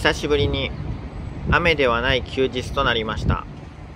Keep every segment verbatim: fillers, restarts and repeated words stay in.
久しぶりに雨ではない休日となりました。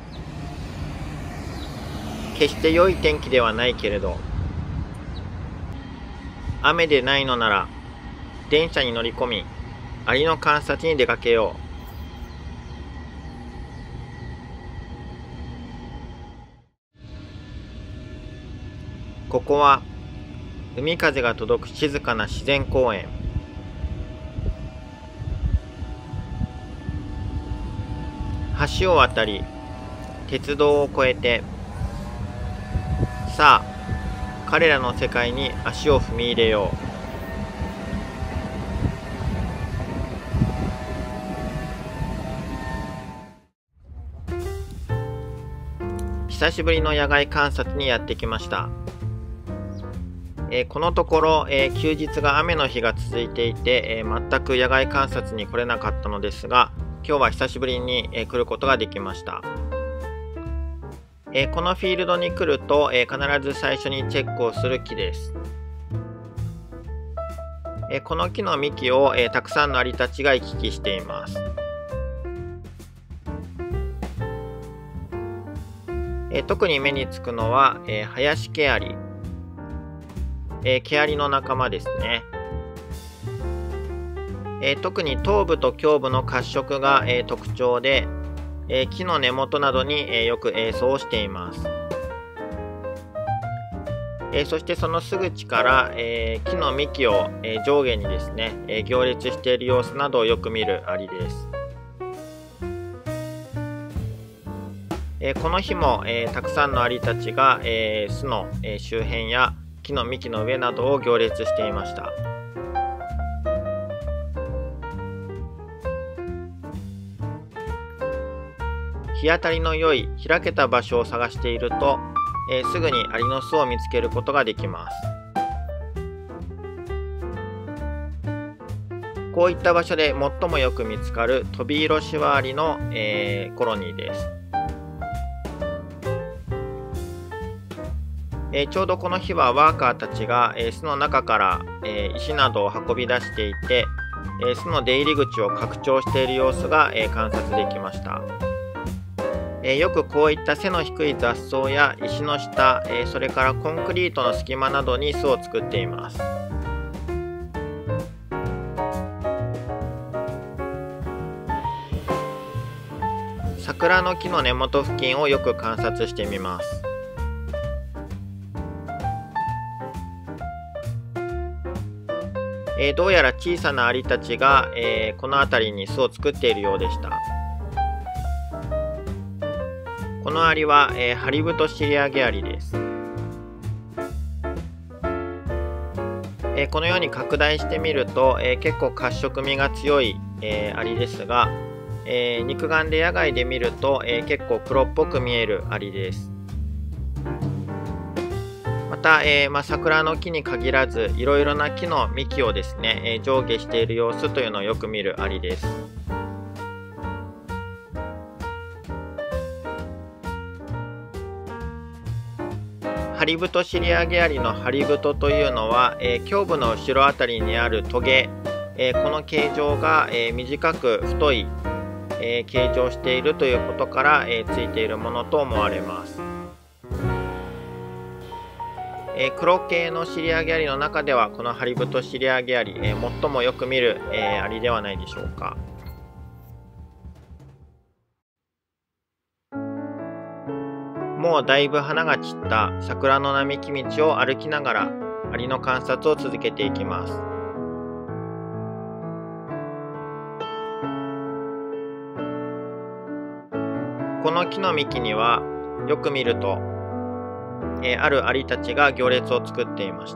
決して良い天気ではないけれど、雨でないのなら電車に乗り込み、アリの観察に出かけよう。ここは海風が届く静かな自然公園。橋を渡り、鉄道を越えて、さあ、彼らの世界に足を踏み入れよう。久しぶりの野外観察にやってきました。えー、このところ、えー、休日が雨の日が続いていて、えー、全く野外観察に来れなかったのですが、今日は久しぶりに、えー、来ることができました。えー、このフィールドに来ると、えー、必ず最初にチェックをする木です。えー、この木の幹を、えー、たくさんのアリたちが行き来しています。えー、特に目につくのは、えー、ハヤシケアリ。えー、毛アリの仲間ですね。えー、特に頭部と胸部の褐色が、えー、特徴で、えー、木の根元などに、えー、よく営巣をしています。えー、そしてそのすぐ近ら、えー、木の幹を、えー、上下にですね、えー、行列している様子などをよく見るアリです。えー、この日も、えー、たくさんのアリたちが、えー、巣の、えー、周辺や木の幹の上などを行列していました。日当たりの良い開けた場所を探していると、えー、すぐにアリの巣を見つけることができます。こういった場所で最もよく見つかるトビイロシワアリの、えー、コロニーです。えー、ちょうどこの日はワーカーたちが、えー、巣の中から、えー、石などを運び出していて、えー、巣の出入り口を拡張している様子が、えー、観察できました。えー、よくこういった背の低い雑草や石の下、えー、それからコンクリートの隙間などに巣を作っています。桜の木の根元付近をよく観察してみます。えー、どうやら小さなアリたちが、えー、この辺りに巣を作っているようでした。このアリは、えー、ハリブトシリアゲアリです。えー、このように拡大してみると、えー、結構褐色味が強い、えー、アリですが、えー、肉眼で野外で見ると、えー、結構黒っぽく見えるアリです。また、えーまあ、桜の木に限らずいろいろな木の幹をですね、えー、上下している様子というのをよく見るアリです。ハリブトシリアゲアリのハリブトというのは、えー、胸部の後ろあたりにあるトゲ、えー、この形状が、えー、短く太い、えー、形状しているということから、えー、ついているものと思われます。えー、黒系のシリアゲアリの中ではこのハリブトシリアゲアリ、えー、最もよく見る、えー、アリではないでしょうか。もうだいぶ花が散った桜の並木道を歩きながらアリの観察を続けていきます。この木の幹にはよく見るとえー、あるアリたちが行列を作っていました。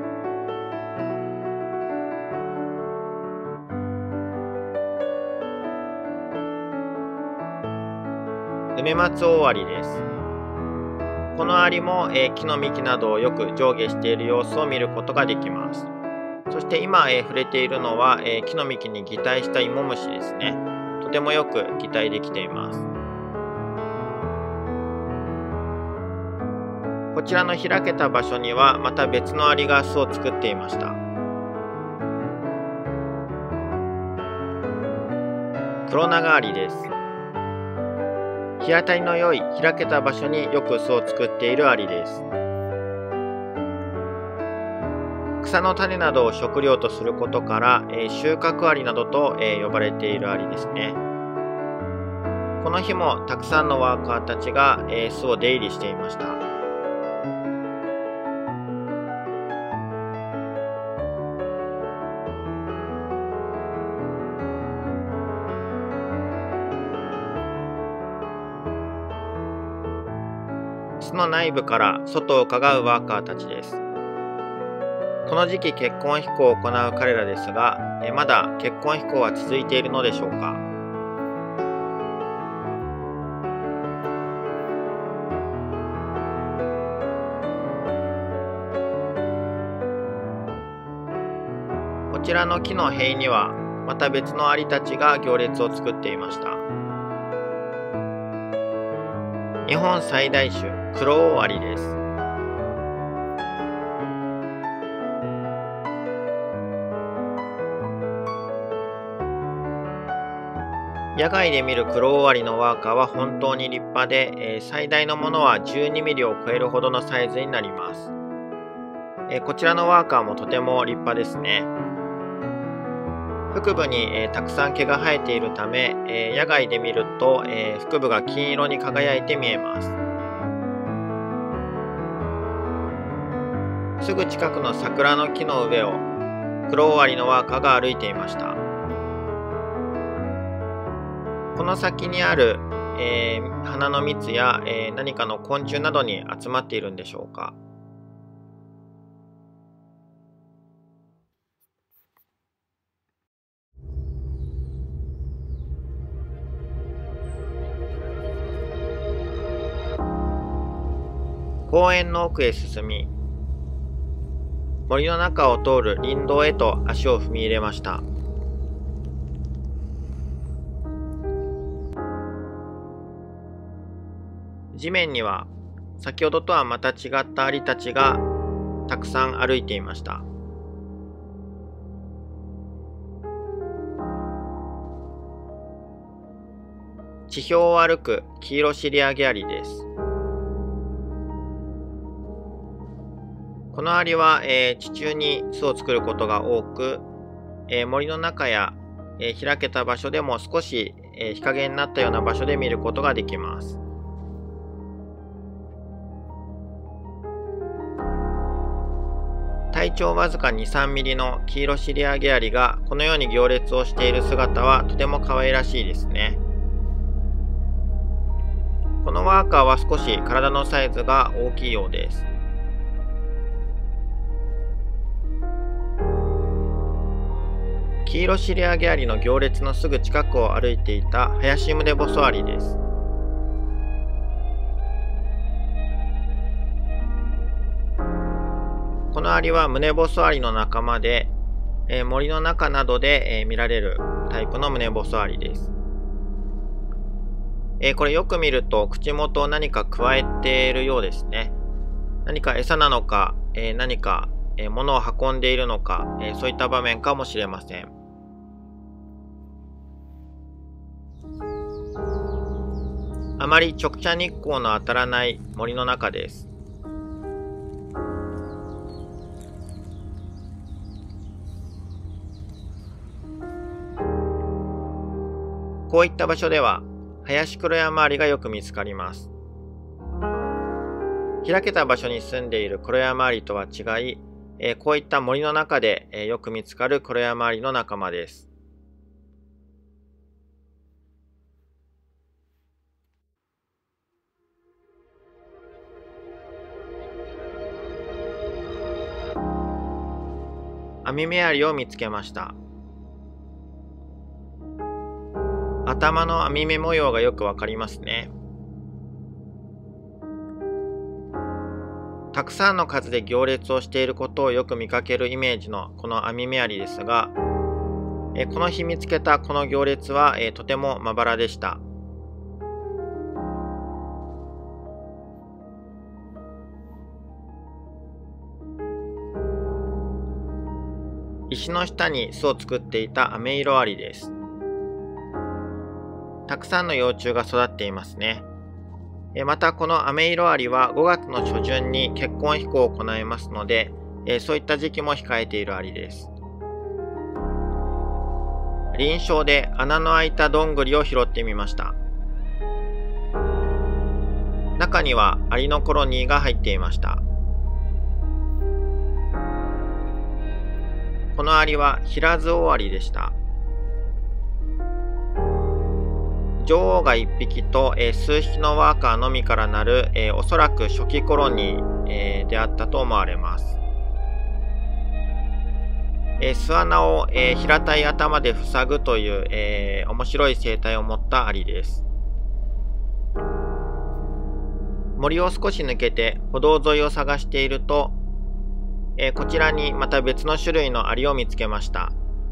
梅松大アリです。このアリも、えー、木の幹などをよく上下している様子を見ることができます。そして今、えー、触れているのは、えー、木の幹に擬態したイモムシですね。とてもよく擬態できています。こちらの開けた場所にはまた別のアリが巣を作っていました。 黒長アリです。日当たりの良い開けた場所によく巣を作っているアリです。草の種などを食料とすることから、えー、収穫アリなどと、えー、呼ばれているアリですね。この日もたくさんのワーカーたちが、えー、巣を出入りしていました。巣の内部から外を伺うワーカーたちです。この時期結婚飛行を行う彼らですが、えまだ結婚飛行は続いているのでしょうか。こちらの木の塀にはまた別のアリたちが行列を作っていました。日本最大種クロオオアリです。野外で見るクロオオアリのワーカーは本当に立派で、えー、最大のものはじゅうにミリを超えるほどのサイズになります。えー、こちらのワーカーもとても立派ですね。腹部に、えー、たくさん毛が生えているため、えー、野外で見ると、えー、腹部が金色に輝いて見えます。すぐ近くの桜の木の上をクロオオアリのワーカーが歩いていました。この先にある、えー、花の蜜や、えー、何かの昆虫などに集まっているんでしょうか。公園の奥へ進み、森の中を通る林道へと足を踏み入れました。地面には先ほどとはまた違ったアリたちがたくさん歩いていました。地表を歩くキイロシリアゲアリです。このアリは、えー、地中に巣を作ることが多く、えー、森の中や、えー、開けた場所でも少し、えー、日陰になったような場所で見ることができます。体長わずかに、さんミリのキイロシリアゲアリがこのように行列をしている姿はとても可愛らしいですね。このワーカーは少し体のサイズが大きいようです。キイロシリアゲアリの行列のすぐ近くを歩いていたハヤシムネボソアリです。このアリはムネボソアリの仲間で、えー、森の中などで、えー、見られるタイプのムネボソアリです。えー、これよく見ると口元を何かくわえているようですね。何か餌なのか、えー、何か、えー、物を運んでいるのか、えー、そういった場面かもしれません。あまり直射日光の当たらない森の中です。こういった場所ではハヤシクロヤマアリがよく見つかります。開けた場所に住んでいるクロヤマアリとは違い、えー、こういった森の中で、えー、よく見つかるクロヤマアリの仲間です。アミメアリを見つけました。頭の網目模様がよくわかりますね。たくさんの数で行列をしていることをよく見かけるイメージのこのアミメアリですが、えこの日見つけたこの行列は、えとてもまばらでした。石の下に巣を作っていたアメイロアリです。 たくさんの幼虫が育っていますね。またこのアメイロアリはごがつの初旬に結婚飛行を行いますので、そういった時期も控えているアリです。輪床で穴の開いたどんぐりを拾ってみました。中にはアリのコロニーが入っていました。このアリはヒラズオアリでした。女王がいっぴきと、えー、数匹のワーカーのみからなる、えー、おそらく初期コロニー、えー、であったと思われます。えー、巣穴を、えー、平たい頭で塞ぐという、えー、面白い生態を持ったアリです。森を少し抜けて歩道沿いを探していると、えー、こちらにまた別の種類のアリを見つけました。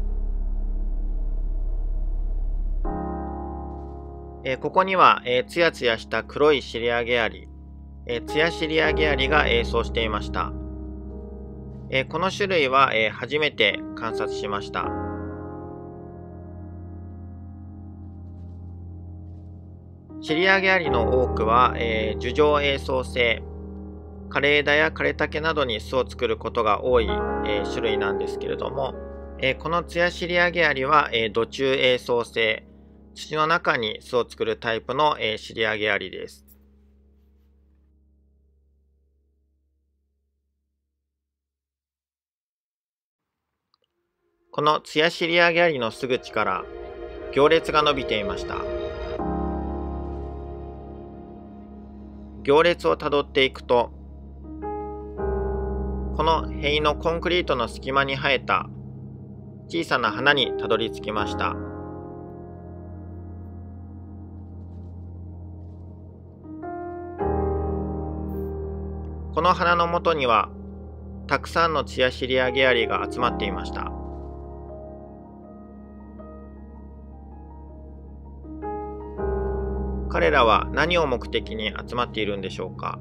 えー、ここには、えー、つやつやした黒いシリアゲアリ、えー、ツヤシリアゲアリが営巣していました。えー、この種類は、えー、初めて観察しました。シリアゲアリの多くは、えー、樹状営巣性、枯れ枝や枯れ竹などに巣を作ることが多い、えー、種類なんですけれども、えー、このツヤシリアゲアリは、えー、土中営巣性、土の中に巣を作るタイプの、えー、シリアゲアリです。このツヤシリアゲアリのすぐ近から行列が伸びていました。行列をたどっていくと、この塀のコンクリートの隙間に生えた小さな花にたどり着きました。この花の元にはたくさんのツヤシリアゲアリが集まっていました。彼らは何を目的に集まっているんでしょうか。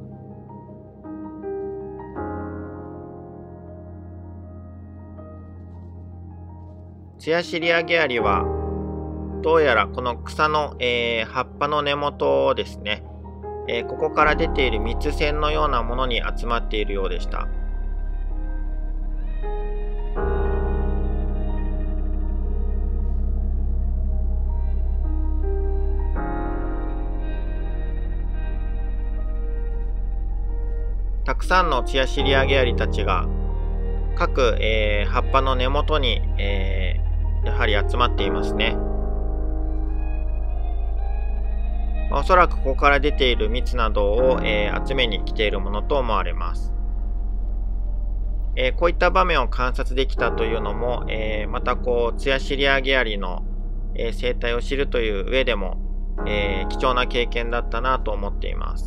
ツヤシリアゲアリはどうやらこの草の、えー、葉っぱの根元ですね、えー、ここから出ている蜜腺のようなものに集まっているようでした。たくさんのツヤシリアゲアリたちが各、えー、葉っぱの根元に、えー、やはり集まっていますね。おそらくここから出ている蜜などを、えー、集めに来ているものと思われます。えー、こういった場面を観察できたというのも、えー、またこうツヤシリアゲアリの、えー、生態を知るという上でも、えー、貴重な経験だったなと思っています。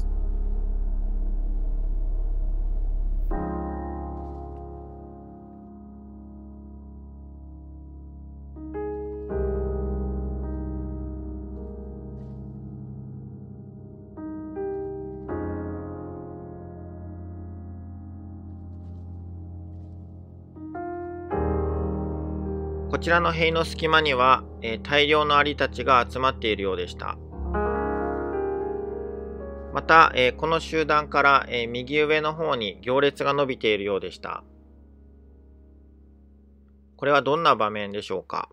こちらの塀の隙間には、えー、大量のアリたちが集まっているようでした。また、えー、この集団から、えー、右上の方に行列が伸びているようでした。これはどんな場面でしょうか。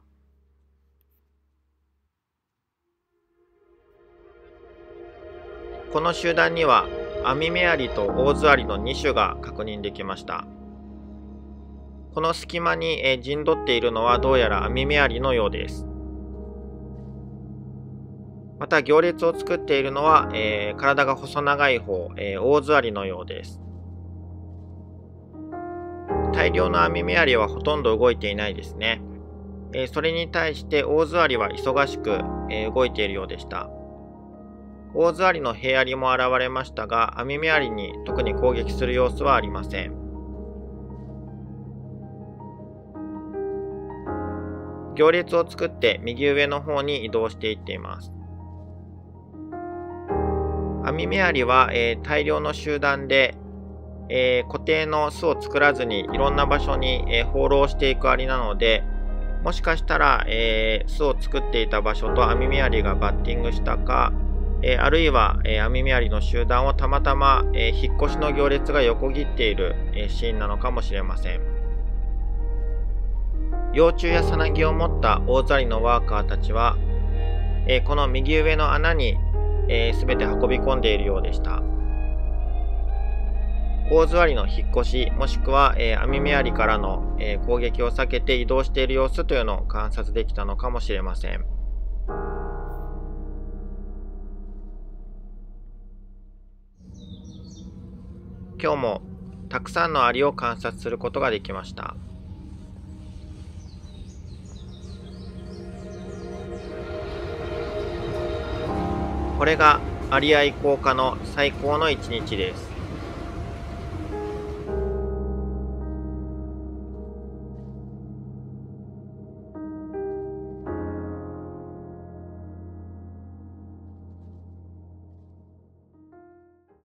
この集団にはアミメアリとオオズアリのに種が確認できました。この隙間に陣取っているのはどうやらアミメアリのようです。また行列を作っているのは、えー、体が細長い方、えー、オオズアリのようです。大量のアミメアリはほとんど動いていないですね。えー、それに対してオオズアリは忙しく、えー、動いているようでした。オオズアリのヘアリも現れましたが、アミメアリに特に攻撃する様子はありません。行列を作って右上の方に移動していっています。アミメアリは、えー、大量の集団で、えー、固定の巣を作らずにいろんな場所に、えー、放浪していくアリなので、 もしかしたら、えー、巣を作っていた場所とアミメアリがバッティングしたか、えー、あるいは、えー、アミメアリの集団をたまたま、えー、引っ越しの行列が横切っている、えー、シーンなのかもしれません。幼虫やさなぎを持った大ザリのワーカーたちは、えー、この右上の穴に、えー、全て運び込んでいるようでした。オオズワリの引っ越し、もしくは、えー、アミメアリからの、えー、攻撃を避けて移動している様子というのを観察できたのかもしれません。今日もたくさんのアリを観察することができました。これがアリ愛好家の最高の一日です。